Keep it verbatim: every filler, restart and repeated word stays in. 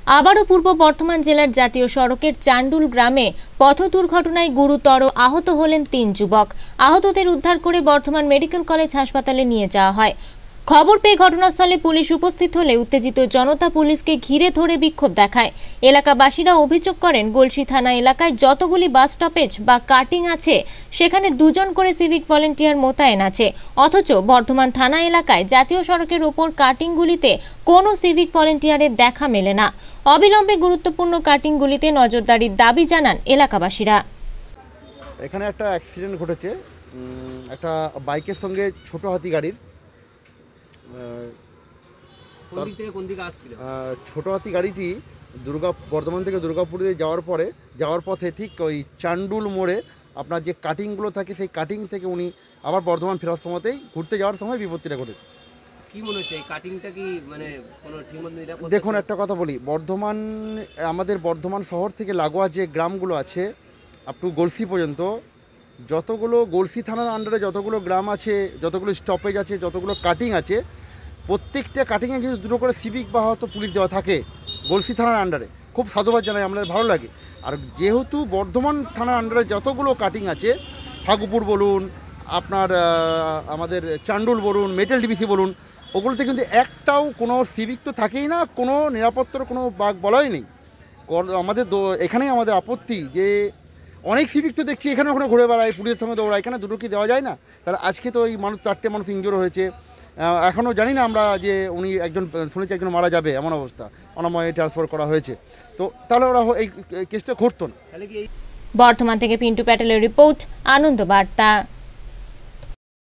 আবারও পূর্ব বর্ধমান জেলার জাতীয় সড়কের চান্ডুল গ্রামে পথ দুর্ঘটনায় গুরুতর আহত হলেন তিন যুবক। আহতদের উদ্ধার করে বর্ধমান মেডিকেল কলেজ হাসপাতালে নিয়ে যাওয়া হয়। খবর পেয়ে ঘটনাস্থলে পুলিশ উপস্থিত হলে উত্তেজিত জনতা পুলিশকে ঘিরে ধরে বিক্ষোভ দেখায়। এলাকাবাসীরা অভিযোগ করেন, গলসি থানা এলাকায় যতগুলি বাস স্টপেজ বা কাটিং আছে সেখানে দুজন করে সিভিক ভলেন্টিয়ার মোতায়েন আছে, অথচ বর্ধমান থানা এলাকায় জাতীয় সড়কের ওপর কাটিংগুলিতে কোনো সিভিক ভলেন্টিয়ারের দেখা মেলে না। অবিলম্বে গুরুত্বপূর্ণ কাটিংগুলিতে নজরদারির দাবি জানান এলাকাবাসীরা। এখানে একটা অ্যাক্সিডেন্ট ঘটেছে, একটা বাইকের সঙ্গে ছোট হাতি গাড়ির। ছোট হাতি গাড়িটি দুর্গা বর্ধমান থেকে দুর্গাপুরে যাওয়ার পরে যাওয়ার পথে ঠিক ওই চান্ডুল মোড়ে আপনার যে কাটিংগুলো থাকে সেই কাটিং থেকে উনি আবার বর্ধমান ফেরার সময়তেই ঘুরতে যাওয়ার সময় বিপত্তিটা ঘটেছে। কি মনে হচ্ছে এই কাটিংটা কি মানে কোনো ঠিকমতো নিরাপদ? দেখুন, একটা কথা বলি, বর্ধমান আমাদের বর্ধমান শহর থেকে লাগোয়া যে গ্রামগুলো আছে আপ টু গলসি পর্যন্ত, যতগুলো গলসি থানার আন্ডারে যতগুলো গ্রাম আছে, যতগুলো স্টপেজ আছে, যতগুলো কাটিং আছে, প্রত্যেকটা কাটিংয়ে কিন্তু দুটো করে সিভিক বা হয়তো পুলিশ দেওয়া থাকে গলসি থানার আন্ডারে। খুব সাধুবাদ জানাই, আমাদের ভালো লাগে। আর যেহেতু বর্ধমান থানার আন্ডারে যতগুলো কাটিং আছে, ফাগুপুর বলুন, আপনার আমাদের চান্ডুল বলুন, মেটেল ডিবিসি বলুন, ওগুলোতে কিন্তু একটাও কোনো সিভিক তো থাকেই না, কোনো নিরাপত্তার কোনো বাগ বলাই নেই। আমাদের এখানেই আমাদের আপত্তি যে অনেক সিভিক তো দেখছি এখানে ওখানে ঘুরে বেড়ায়, পুলিশের সঙ্গে দৌড়ায়, এখানে দুটো কি দেওয়া যায় না? তাহলে আজকে তো এই মানুষ চারটে মানুষ ইনজোর হয়েছে, এখনও জানি না আমরা যে উনি একজন শুনেছি একজন মারা যাবে এমন অবস্থা, অনাময়ে ট্রান্সফার করা হয়েছে। তো তাহলে ওরা এই কেসটা ঘটতো না। বর্ধমান থেকে পিন্টু প্যাটেলের রিপোর্ট, আনন্দবার্তা।